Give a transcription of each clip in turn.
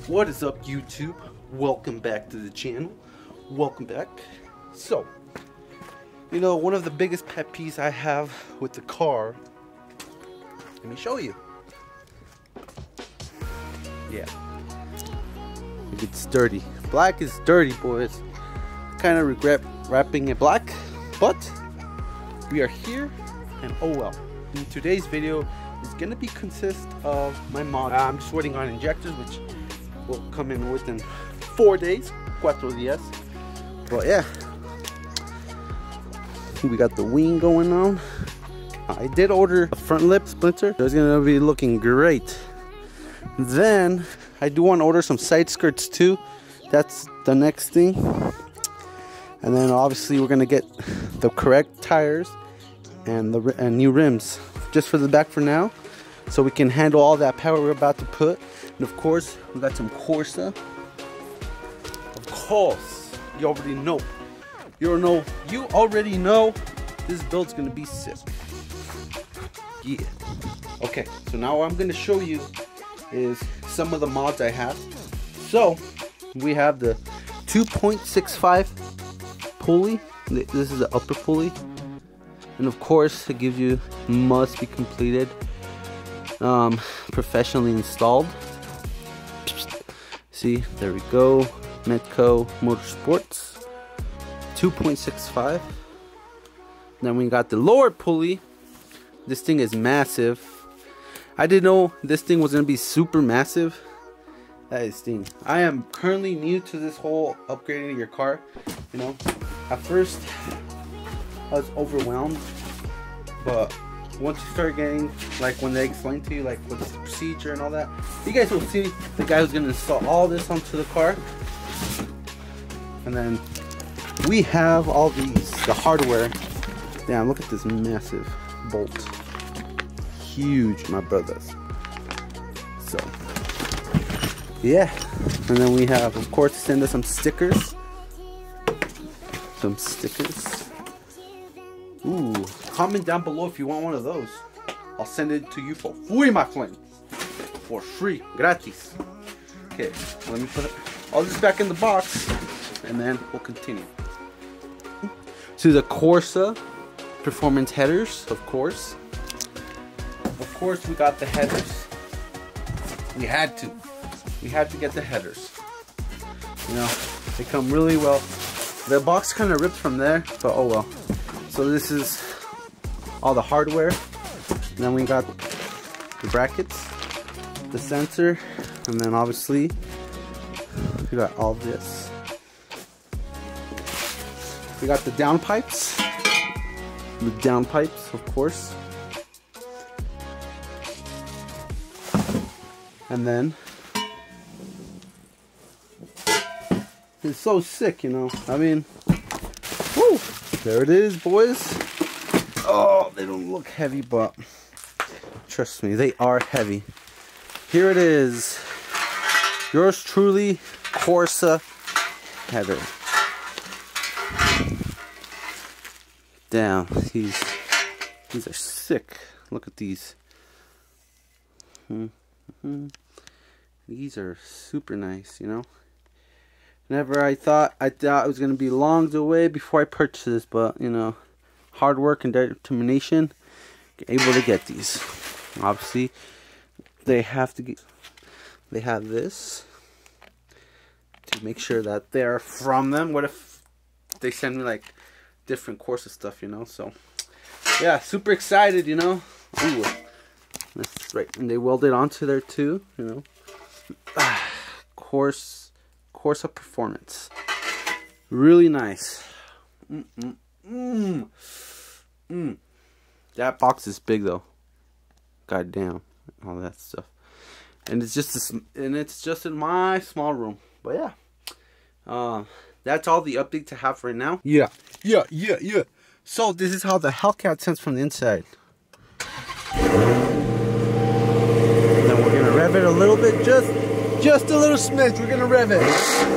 What is up, YouTube? Welcome back to the channel. Welcome back. So, you know, one of the biggest pet peeves I have with the car, let me show you. Yeah, it's dirty. Black is dirty, boys. Kind of regret wrapping it black, but we are here, and oh well. In today's video is gonna consist of my mod. I'm just waiting on injectors, which will come in within 4 days, 4 días. But yeah, we got the wing going on. I did order a front lip splinter, so it's gonna be looking great. Then I do want to order some side skirts too. That's the next thing. And then obviously we're gonna get the correct tires and the new rims just for the back for now, so we can handle all that power we're about to put. And of course, we got some Corsa. Of course, you already know. You already know this build's gonna be sick. Yeah. Okay, so now what I'm gonna show you is some of the mods I have. So we have the 2.65 pulley. This is the upper pulley, and of course it gives you must be completed, professionally installed. See, there we go. Metco Motorsports 2.65. Then we got the lower pulley. This thing is massive. I didn't know this thing was gonna be super massive. That is thing. I am currently new to this whole upgrading your car. You know, at first I was overwhelmed, but once you start getting, like, when they explain to you like what's the procedure and all that, you guys will see the guy who's gonna install all this onto the car. And then we have all these, the hardware. Damn, look at this massive bolt. Huge, my brothers. So yeah, and then we have, of course, send us some stickers. Ooh, comment down below if you want one of those. I'll send it to you for free, my friends. For free, gratis. Okay, let me put all this back in the box, and then we'll continue. To the Corsa performance headers, of course. Of course, we got the headers. We had to get the headers. You know, they come really well. The box kind of ripped from there, but oh well. So this is all the hardware. And then we got the brackets, the sensor, and then obviously we got all this. We got the downpipes. The downpipes, of course. And then it's so sick, you know. I mean, woo, there it is, boys. Oh, they don't look heavy, but trust me, they are heavy. Here it is. Yours truly, Corsa header. Damn, these are sick. Look at these. These are super nice, you know. I thought it was gonna be long away before I purchased this, but you know, hard work and determination, able to get these. Obviously, they have this to make sure that they're from them. What if they send me like different Corsa stuff, you know? So yeah, super excited, you know. Ooh, that's right, and they welded onto there too, you know. Corsa performance, really nice. That box is big though. God damn, all that stuff, and it's just in my small room. But yeah, that's all the updates I have right now. Yeah. So this is how the Hellcat sounds from the inside. Then we're gonna rev it a little bit, just a little smidge. We're gonna rev it.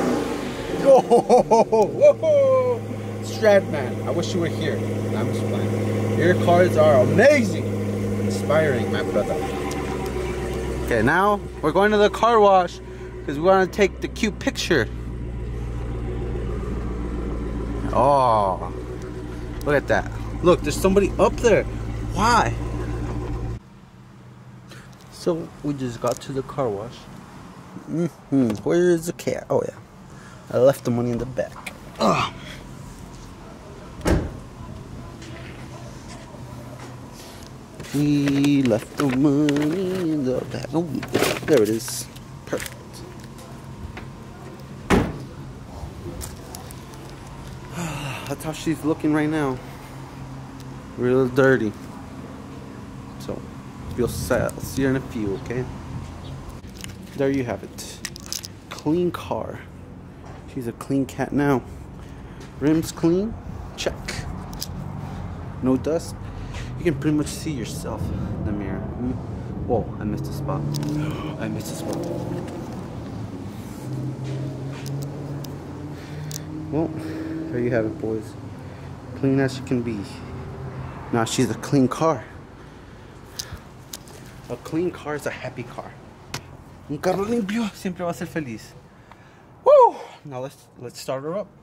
Whoa, Stratman, I wish you were here. I'm just playing. Your cars are amazing, inspiring, my brother. Okay, now we're going to the car wash because we want to take the cute picture. Oh, look at that. Look, there's somebody up there. Why? So we just got to the car wash. Where is the cat? Oh yeah, I left the money in the back. Ugh. We left the money in the back. Oh, there it is. Perfect. That's how she's looking right now. Real dirty. So, you'll see her in a few, okay? There you have it. Clean car. She's a clean cat now. Rims clean. Check. No dust. You can pretty much see yourself in the mirror. Whoa, I missed a spot. I missed a spot. Well, there you have it, boys. Clean as she can be. Now she's a clean car. A clean car is a happy car. Un carro limpio siempre va a ser feliz. Woo! Now let's start her up.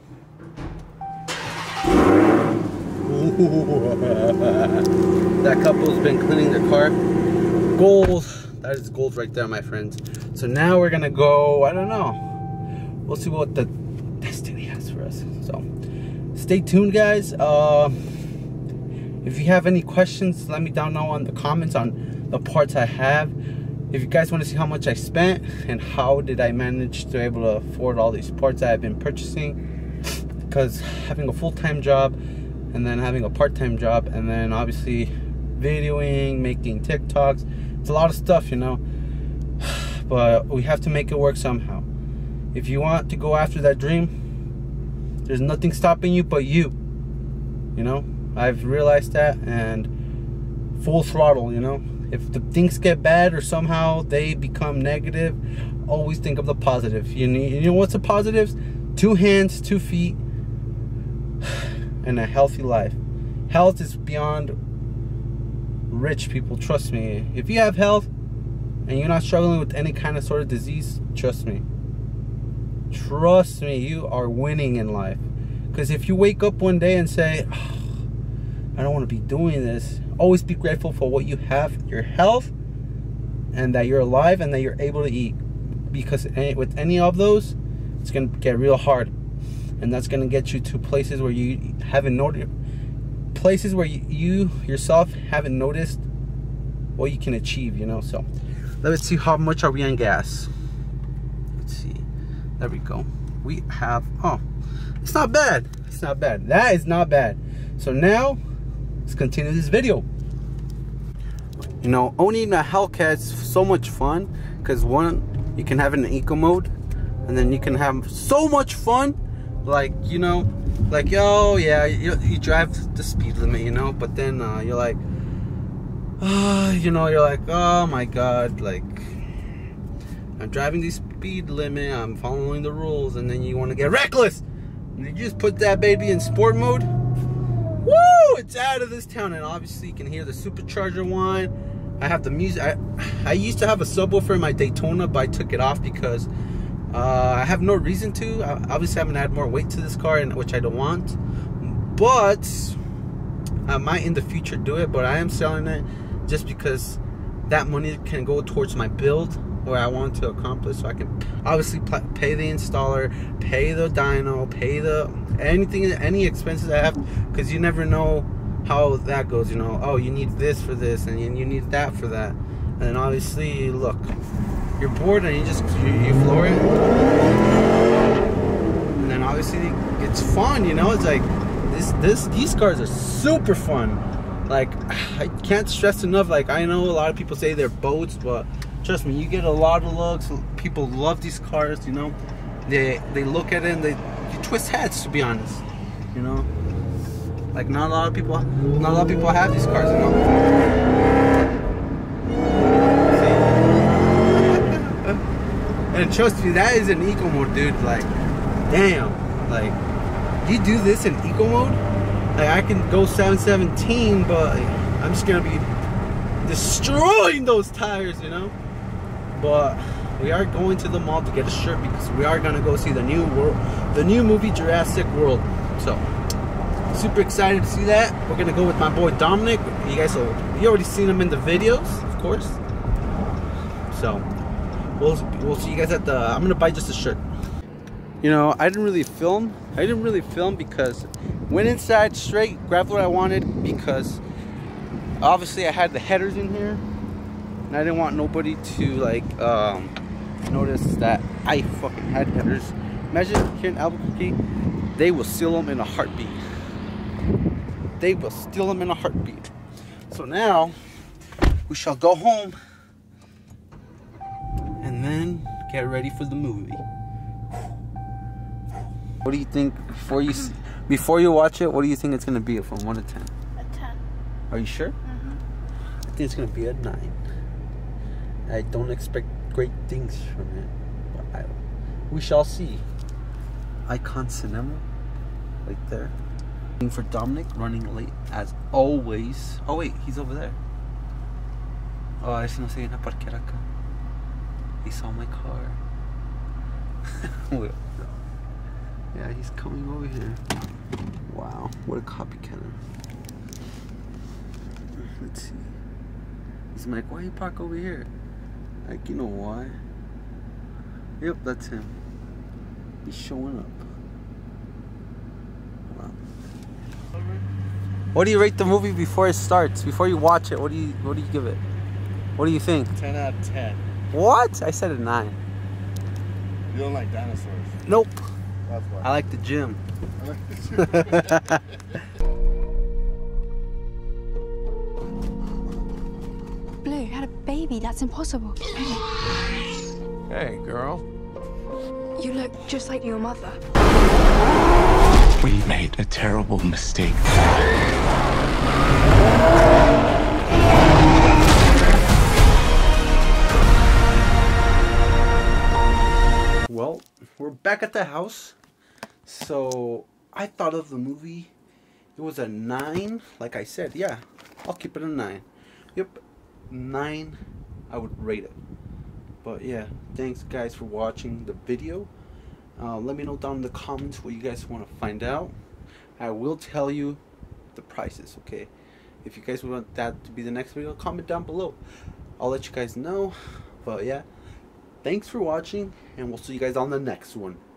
That couple's been cleaning their car. Gold. That is gold right there, my friends. So now we're gonna go, I don't know. We'll see what the destiny has for us. So stay tuned, guys. If you have any questions, let me down know on the comments on the parts I have. If you guys want to see how much I spent and how did I manage to able to afford all these parts I've been purchasing, because having a full-time job and then having a part-time job and then obviously videoing, making TikToks, it's a lot of stuff, you know, but we have to make it work somehow. If you want to go after that dream, there's nothing stopping you but you know. I've realized that, and full throttle, you know. If the things get bad or somehow they become negative, always think of the positive. You know what's the positives? 2 hands, 2 feet, and a healthy life. Health is beyond rich people, trust me. If you have health and you're not struggling with any kind of sort of disease, trust me, you are winning in life. Because if you wake up one day and say, oh, I don't want to be doing this, always be grateful for what you have, your health, and that you're alive and that you're able to eat. Because with any of those, it's going to get real hard. And that's going to get you to places where you haven't noticed, places where you yourself haven't noticed what you can achieve, you know. So let's see, how much are we on gas? Let's see. There we go. We have, oh, it's not bad. It's not bad. That is not bad. So now let's continue this video. You know, owning a Hellcat is so much fun because, one, you can have it in eco mode, and then you can have so much fun, like, you know, like, oh yeah, you drive the speed limit, you know, but then you're like, you know, you're like, oh my god, like, I'm driving the speed limit, I'm following the rules, and then you want to get reckless, and you just put that baby in sport mode. Woo! It's out of this town, and obviously you can hear the supercharger whine. I have the music. I used to have a subwoofer in my Daytona, but I took it off because I have no reason to. I obviously haven't added more weight to this car, which I don't want. But I might in the future do it. But I am selling it just because that money can go towards my build, where I want to accomplish. So I can obviously pay the installer, pay the dyno, pay the anything, any expenses I have, because you never know how that goes, you know. Oh, you need this for this, and you need that for that, and then obviously, look, you're bored and you floor it, and then obviously it's fun, you know. It's like these cars are super fun. Like, I can't stress enough. Like, I know a lot of people say they're boats, but trust me, you get a lot of looks. People love these cars, you know. They look at it and you twist heads, to be honest, you know. Like, not a lot of people have these cars, you know. And trust me, that is an eco mode, dude. Like, damn, like, you do this in eco mode, like, I can go 717, but I'm just gonna be destroying those tires, you know. But we are going to the mall to get a shirt because we are gonna go see the new movie Jurassic World. So super excited to see that. We're gonna go with my boy Dominic. You already seen him in the videos, of course. So we'll see you guys at the. I'm gonna buy just a shirt. You know, I didn't really film because went inside straight, grabbed what I wanted because obviously I had the headers in here and I didn't want nobody to like notice that I fucking had headers. Imagine here in Albuquerque, they will steal them in a heartbeat. They will steal them in a heartbeat. So now we shall go home and then get ready for the movie. What do you think before you watch it? What do you think it's gonna be from 1 to 10? A 10. Are you sure? I think it's gonna be a 9. I don't expect great things from it, but we shall see. Icon Cinema, right there. Waiting for Dominic, running late as always. Oh wait, he's over there. Oh, I no sé, una parquera acá. He saw my car. Yeah, he's coming over here. Wow, what a copycat. Let's see. He's like, why you park over here? Like, you know why? Yep, that's him. He's showing up. Wow. What do you rate the movie before it starts? Before you watch it, what do you give it? What do you think? 10 out of 10. What? I said a 9. You don't like dinosaurs? Nope. That's why. I like the gym. I like the gym. Blue had a baby. That's impossible. Hey, girl. You look just like your mother. We made a terrible mistake. Well, we're back at the house. So I thought of the movie. It was a 9. Like I said, yeah, I'll keep it a 9. Yep, 9. I would rate it. But yeah, thanks guys for watching the video. Let me know down in the comments what you guys want to find out. I will tell you the prices, okay? If you guys want that to be the next video, comment down below. I'll let you guys know. But yeah, thanks for watching, and we'll see you guys on the next one.